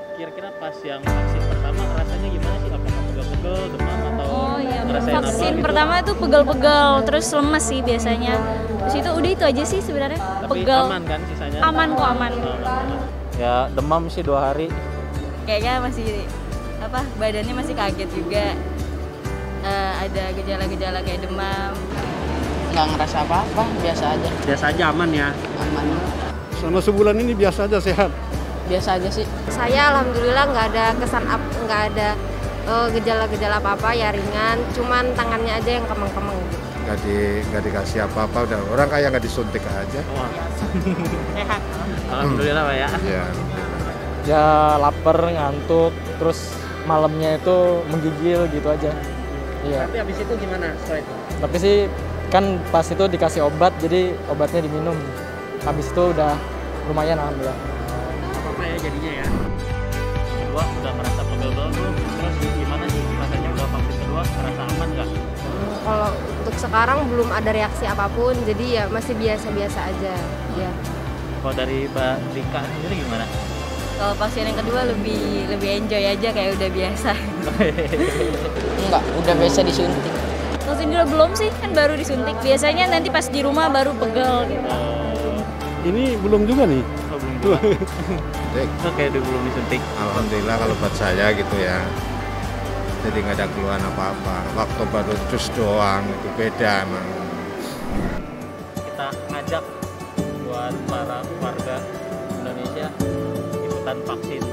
Kira-kira pas yang vaksin pertama rasanya gimana sih? Apakah pegel-pegel, demam atau ngerasain apa Vaksin gitu? pertama itu pegel-pegel, terus lemes sih biasanya. Terus itu udah itu aja sih sebenarnya. Tapi Pegel. aman kan sisanya? Aman kok, aman. Ya demam sih 2 hari. Kayaknya masih badannya masih kaget juga. Ada gejala-gejala kayak demam. Nggak ngerasa apa-apa, biasa aja. Biasa aja aman ya? Aman. Selama sebulan ini biasa aja, sehat. Biasa aja sih. Saya alhamdulillah nggak ada nggak ada gejala-gejala apa-apa, ya ringan. Cuman tangannya aja yang kemeng-kemeng. Nggak dikasih apa-apa, udah orang kayak nggak disuntik aja. Sehat. Alhamdulillah Pak ya. Iya. Ya lapar, ngantuk, terus malamnya itu menggigil gitu aja. Iya. Tapi habis itu gimana setelah itu? Tapi sih kan pas itu dikasih obat, jadi obatnya diminum. Habis itu udah lumayan alhamdulillah. Apa-apa ya jadinya ya? Kedua udah merasa pegel-pegel belum? Terus gimana sih rasanya udah vaksin kedua? Merasa aman nggak? Kalau untuk sekarang belum ada reaksi apapun, jadi ya masih biasa-biasa aja. Ya. Kalau dari Mbak Rika sendiri gimana? Kalau vaksin yang kedua lebih enjoy aja, kayak udah biasa. Enggak, udah biasa disuntik. Vaksin juga belum sih, kan baru disuntik. Biasanya nanti pas di rumah baru pegel gitu. Ini belum juga nih. Oh, belum juga. Baik. Oke, belum disuntik. Alhamdulillah kalau buat saya gitu ya. Jadi nggak ada keluhan apa-apa. Waktu baru terus doang itu beda emang. Kita ngajak buat para warga Indonesia ikutan vaksin.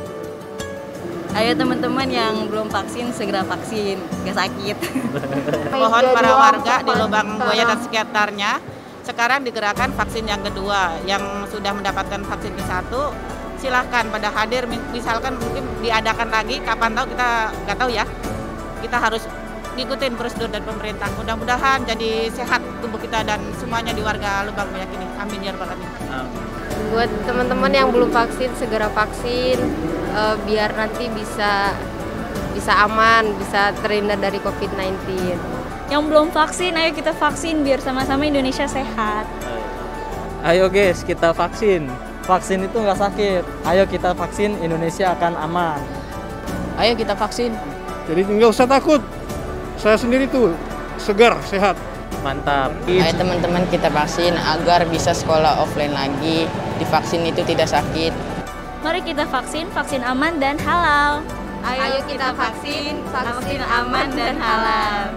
Ayo teman-teman yang belum vaksin segera vaksin, gak sakit. Mohon para warga di Lubang Buaya dan sekitarnya sekarang digerakkan vaksin yang kedua. Yang sudah mendapatkan vaksin ke-1 silahkan pada hadir, misalkan mungkin diadakan lagi, kapan tahu kita nggak tahu ya. Kita harus ngikutin prosedur dari pemerintah. Mudah-mudahan jadi sehat tubuh kita dan semuanya di warga Lubang Buaya ini. Amin ya rabbal alamin. Buat teman-teman yang belum vaksin, segera vaksin biar nanti bisa aman, bisa terhindar dari COVID-19. Yang belum vaksin, ayo kita vaksin biar sama-sama Indonesia sehat. Ayo guys, kita vaksin. Vaksin itu nggak sakit. Ayo kita vaksin, Indonesia akan aman. Ayo kita vaksin. Jadi nggak usah takut. Saya sendiri tuh segar, sehat. Mantap. Ayo teman-teman kita vaksin agar bisa sekolah offline lagi. Divaksin itu tidak sakit. Mari kita vaksin, vaksin aman dan halal. Ayo kita vaksin aman dan halal.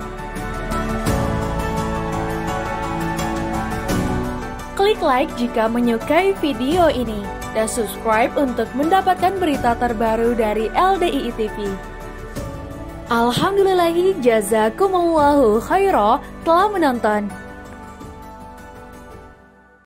Klik like jika menyukai video ini dan subscribe untuk mendapatkan berita terbaru dari LDII TV. Alhamdulillahi jazakumullahu khairah telah menonton.